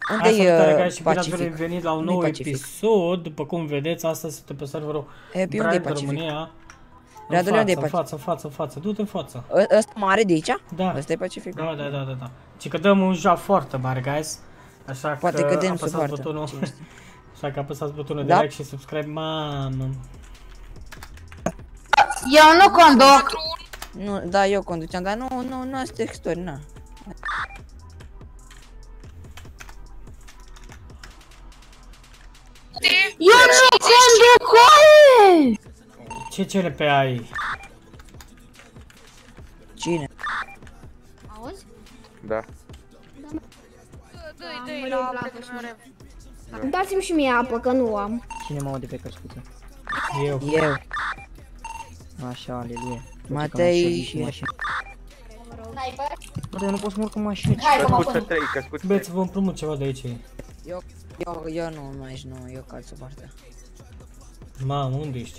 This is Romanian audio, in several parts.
Unde-i Pacific? Bine ați venit la un nou episod. După cum vedeți, astăzi suntem pe serverul Bright România. În față. Du-te în față. Ăsta mare de aici? Da. Ăsta e Pacific? Da. Ci că dăm un jaf foarte mare, guys. Așa poate că cădem apăsați butonul. Așa că apăsați butonul de like și subscribe, mamă. Eu nu conduc. Nu, da, eu conduceam, dar nu asta texturi, na. Eu nu conduc, oaie! Ce CLP ai? Cine? Auzi? Da. Dați-mi și mie apă, că nu am. Cine mă aude pe căscuță? Eu. Așa, aleluia. Matei și... Bă, eu nu pot să mă urc în mașină. Căscuță 3, căscuță 3. Băieți, vă împrumut ceva de aici. Eu nu aici, nu, eu ca altă parte. Mamă, unde ești?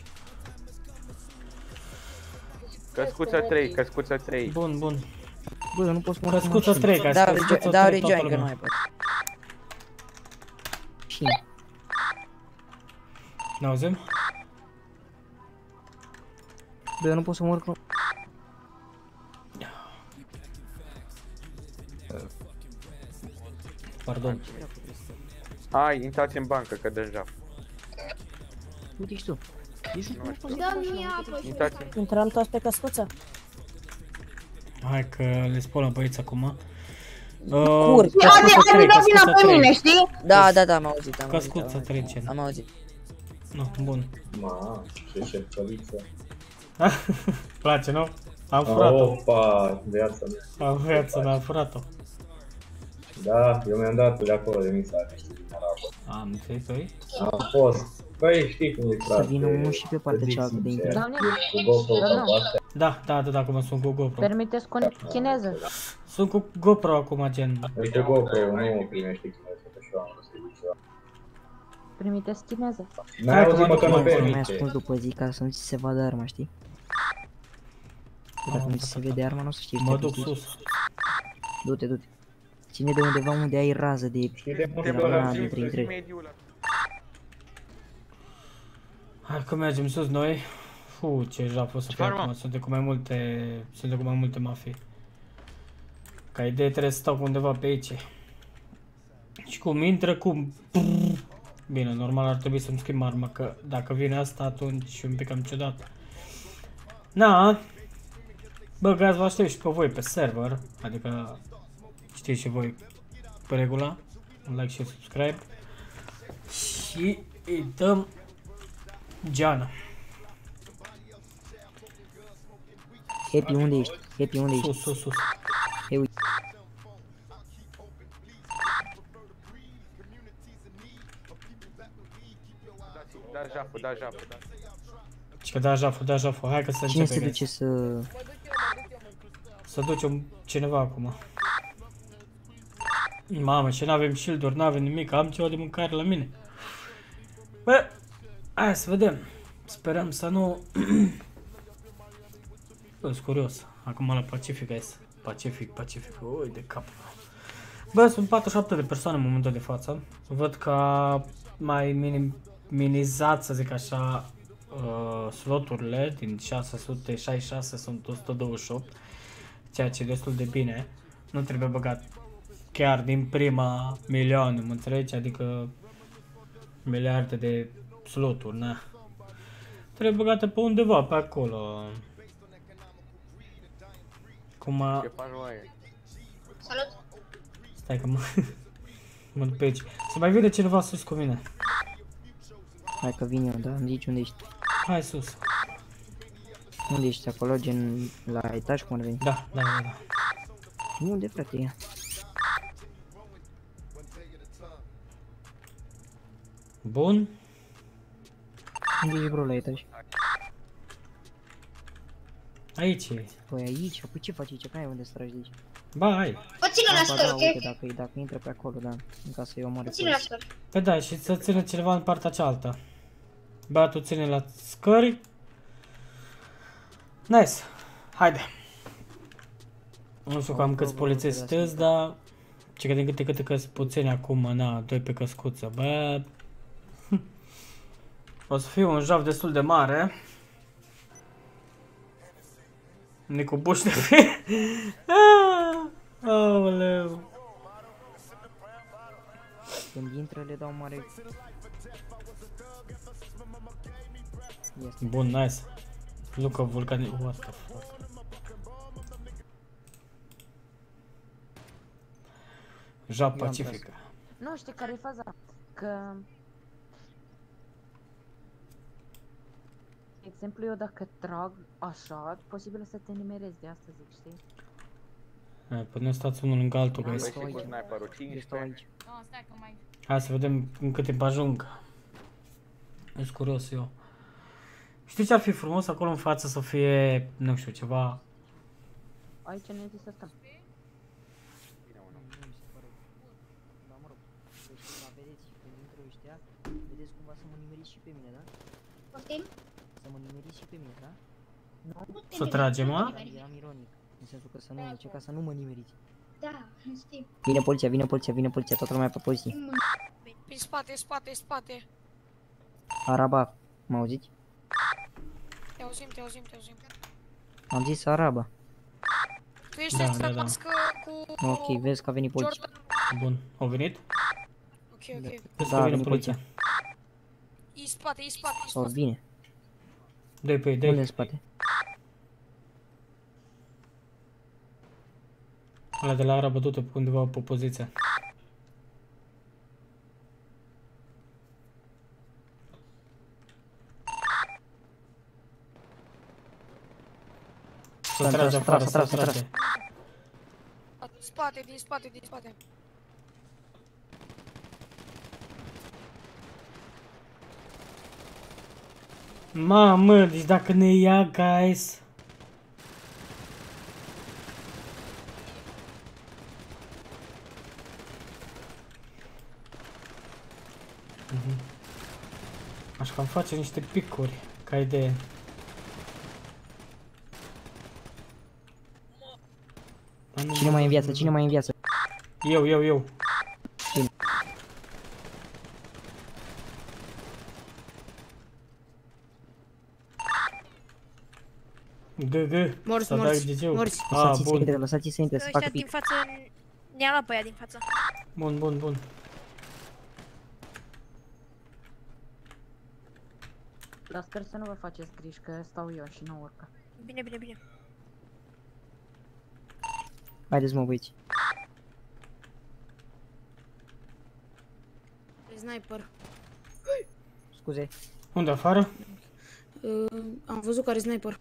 Căscuță 3, căscuță 3. Bun. Bă, eu nu pot să mă urc în Căscuță 3, ca să căscuță 3 dau toată rejoin, că lumea. nu mai pot. mașină. N-auzim? Bă, eu nu pot să mă urc în... Pardon. Hai, intrați în bancă, că deja. Uite ești tu. Dă-mi apă și Intrați. Intrăm toți pe căscuță? Hai că le spălăm pe aici acum. Cur. Adică vină pe mine, știi? Da, am auzit, Căscuță trece. Am auzit. Nu, bun. Ma, ce șerpăliță. Place, nu? Am furat-o. Opa, viața mea. Am furat-o. Da, eu mi-am dat de acolo de misare, știi, din Arabă. Am înțeles pe Am fost. Păi știi cum e, frate. Să vină unul și pe partea cealaltă de intrare. Doamne, Cu GoPro ca astea. Da, acum sunt cu GoPro. permiteți cu chineză? Sunt cu GoPro acum, gen. Uite GoPro, nu primești chineză, că și eu am vrut să zic ceva. Permiteți chineză? N-ai auzit mă că nu Mai permite. ascuns după zi ca să nu ți se vadă arma, știi? Dacă nu ți se vede arma, nu o să știi. Mă duc sus. Du-te. Ține de undeva unde ai rază de... Știi de Te unde băgăm dintre în intrări. mediul ăla. Hai că mergem sus noi. Ce jaf o să fie acum, suntem cu mai multe mafii. Ca idee trebuie să stau undeva pe aici. Și cum intră, cum... Bine, normal ar trebui să-mi schimb arma, că dacă vine asta atunci e un pic cam ciudat. Na, băgați vă aștept și pe voi pe server, adică știți și voi pe regula, un like și subscribe. Și îi dăm geană. Happy, unde ești? Happy, unde ești? Sus. Hei, uite. Da jaful. Și că da jaful, hai că să Cine începem. se duce să... Să ducem cineva acum. Mamă, și n-avem shield-uri, n-avem nimic, am ceva de mâncare la mine. Bă, hai să vedem. Sperăm să nu... Bă, sunt curios. Acum la Pacific, guys. Pacific. Ui, de cap. Bă, sunt 47 de persoane în momentul de față. Văd că mai minimizat, să zic așa, sloturile. Din 666 sunt 128. Ceea ce e destul de bine. Nu trebuie băgat chiar din prima milioane, mă înțelegi? Adică miliarde de sloturi, na. Trebuie băgată pe undeva, pe acolo. Cum a... Ce faci, oaie? Salut! Stai că mă duc pe aici. Să mai vine cineva sus cu mine. Hai că vin eu, da? Îmi zici unde ești. Hai sus. Unde ești? Acolo, gen la etaj, cum ar veni? Da. Unde, frate, ia? Bun. Unde ești, bro, la etaj? Aici e. Păi aici? Păi ce faci aici? Că ai unde să tragi de aici? Ba, hai. Bă, ține la Da, scări, uite, ok? dacă intră pe acolo, da. În casă e o mare Ține la poziție. scări. Păi da, și să ține cineva în partea cealaltă. Ba, tu ține la scări. Nice. Haide. Nu știu cam câți polițiști sunt, dar Ce că din câte că-s puțini acum, na, 2 pe căscuță, bă. O să fie un jaf destul de mare. Nicu Buș de fi. Aoleu. Când intră le dau mare. Este. Bun, nice. Luca Vulcani... What the fuck? Jaf Pacifica. Nu, știi care e faza? Că... De exemplu, eu dacă trag așa, posibil să te nimerezi, de asta zic, știi? Păi nu stați unul lângă altul, Băi, guys. și cu sniperul Eu stau 15. aici. Hai să vedem în cât timp ajung. Ești curios eu. Știi ce ar fi frumos acolo în față să fie, nu știu, ceva... Aici ne zis să stăm. Da, mă rog. Deci, da, vedeți, când intră ăștia, vedeți cumva să mă nimeriți și pe mine, da? Poftim? Să mă nimeriți și pe mine, da? Să tragem, a? Dar eram ironic. În sensul că să nu, ca să nu mă nimeriți. Da, știu. Vine poliția, vine poliția, vine poliția, toată lumea pe poziție. În spate, în spate, în spate. Araba, mă auziți? Te auzim, te auzim, te auzim. Am zis Araba. Tu ești Da, în da, da. mască cu... Ok, vezi că a venit poliția. Jordan. Bun, au venit? Ok, ok. Vezi Da, că a vine venit poliția. E în spate, e în spate, e în Sau spate. vine. Dă-i pe ei, Unde în dă-i. spate? Ăla de la Ara bătute pe undeva pe poziția. Să trage afară, să trage. Spate, din spate, din spate. Mamă, deci dacă ne ia, guys. Aș cam face niște picuri, ca idee. Cine mai e în viață? Cine mai e în viață? Eu. Bine. GG. Morți, Să dai morți, GG-ul. morți. Ah, Lăsați-i să bun. intre, lăsați-i să intre, să facă Ăștia din pic. față... Ne-a luat pe aia din față. Bun. Dar sper să nu vă faceți griji, că stau eu și nu urcă. Bine, bine, bine. Haideți, mă, băieți. Sniper. Scuze. Unde afară? Am văzut care sniper.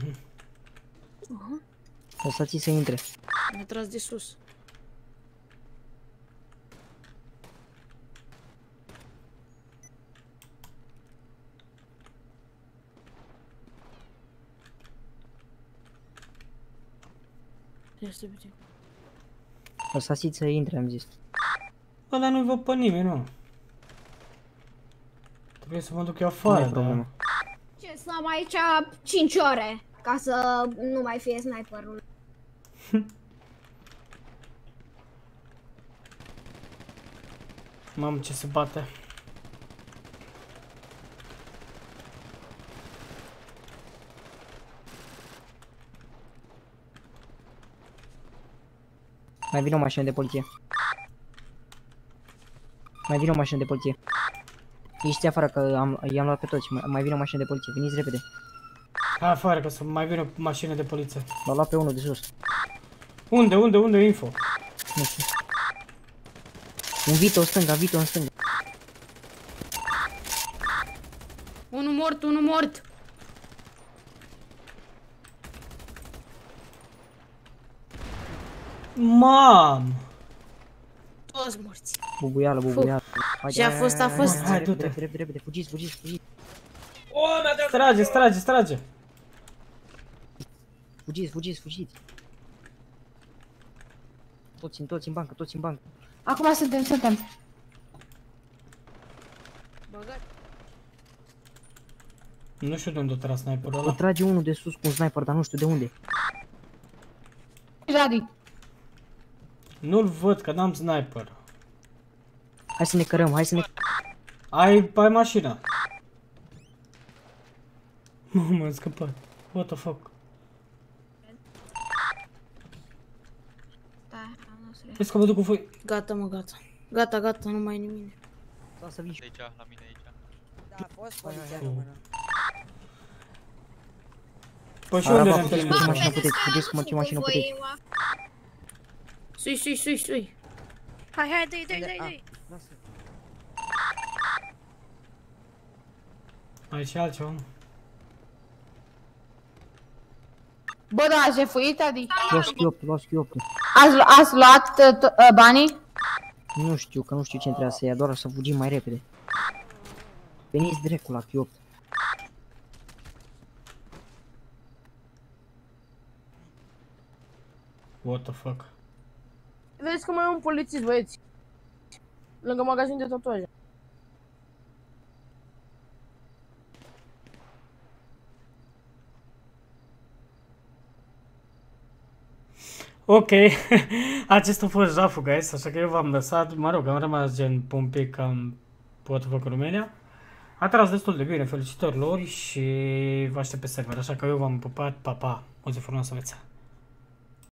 Lăsați-i să intre. Mi-a tras de sus. Este puțin. Lăsați-i să intre, am zis. Bă, dar nu-i văd pe nimeni, nu. Trebuie să mă duc eu Nu afară, e problemă. Ce, stăm aici 5 ore ca să nu mai fie sniperul. Mamă, ce se bate. Mai vine o mașină de poliție. Mai vine o mașină de poliție. Ieșiți afară că i-am luat pe toți. Mai vine o mașină de poliție. Veniți repede. Hai afară, că să mai vină mașină de poliție. L-au luat pe unul de sus. Unde info? Nu știu. Un Vito în stânga, Vito în stânga. Unul mort. Mam! Toți morți. Bubuială. Și a fost. Hai, du-te. Repede, fugiți. Strage. Fugiți. Toți în bancă. Acum suntem. Băgat. Nu știu de unde o tras sniperul Mă ăla. trage unul de sus cu un sniper, dar nu știu de unde. Radu. Nu-l văd, că n-am sniper. Hai să ne cărăm, hai să ne... Ai mașina. M-am scăpat. What the fuck? Da, nu se Vezi că mă duc cu voi. Gata, mă, gata. Gata, gata, nu mai e nimic. Să vii și... Aici, la mine aici. Da, a fost poliția română. Păi și unde Araba, ne-am puteți cu ce terminat? mașină puteți, puteți cu ce mașină puteți. Sui, sui, sui, sui. Hai, hai, dă-i. Lasă. Mai și altceva, mă. Bă, da, jefuit, Adi. Luați Q8. Ați luat banii? Nu știu, că nu știu ce trebuia să ia, doar să fugim mai repede. Veniți direct la Q8. What the fuck? Vedeți că mai e un polițist, băieți. Lângă magazin de tatuaje. Ok, acesta a fost Jafu, guys, așa că eu v-am lăsat, mă rog, am rămas gen un pic cam pot să fac în România. A tras destul de bine, felicitări lor și vă aștept pe server, așa că eu v-am pupat, pa, pa, o zi frumoasă, aveți.